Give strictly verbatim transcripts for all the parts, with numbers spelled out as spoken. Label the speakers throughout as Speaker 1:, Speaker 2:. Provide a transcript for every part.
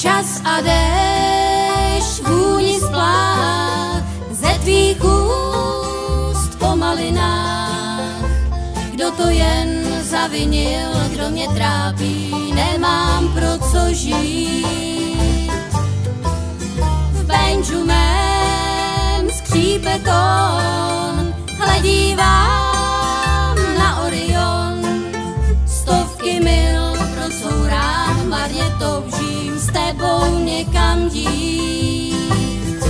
Speaker 1: Čas a déšť, vůni splách, ze tvých úst po malinách. Kdo to jen zavinil, kdo mě trápí, nemám pro co žít. V benžu mém skřípe tón, hledívám na Orion. Stovky mil procourám, marně toužím s tebou někam jít.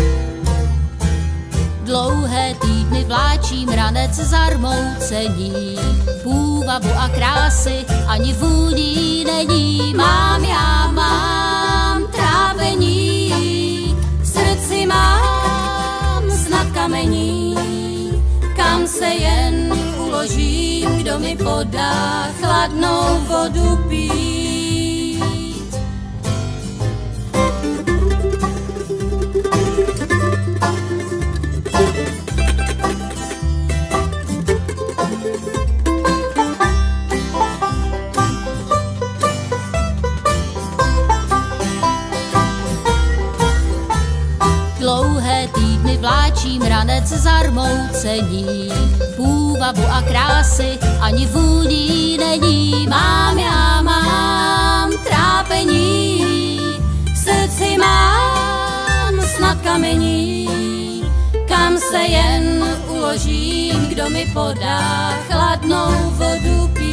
Speaker 1: Dlouhé týdny vláčím ranec zarmoucení, půvabu a krásy ani vůní není. Mám, já mám trávení, v srdci mám snad kamení, kam se jen uložím, kdo mi podá chladnou vodu pít. Dlouhé týdny vláčím ranec zarmoucení, půvabu a krásy ani vůní není. Mám, já mám trápení, v srdci mám snad kamení, kam se jen uložím, kdo mi podá chladnou vodu pít.